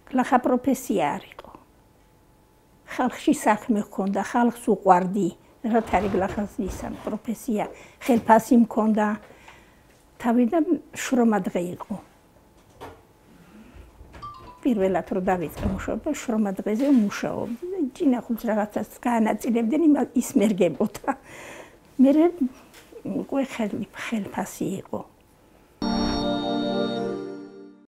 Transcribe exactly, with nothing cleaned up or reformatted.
ლახა პროფესია არ იყო. ხალხში საქმე ჰქონდა, ხალხს უყვარდი, რა თარი გლახას ისა პროფესია, ხელფასი მქონდა, თავიდან შრომადღე იყო. პირველად რო დავიწყე მუშაობა, შრომადღეზე ვმუშაობდი. ჯინახულს რაღაცას გაანაწილებდნენ, ის მერგებოდა. მე უკვე ხელფასი იყო.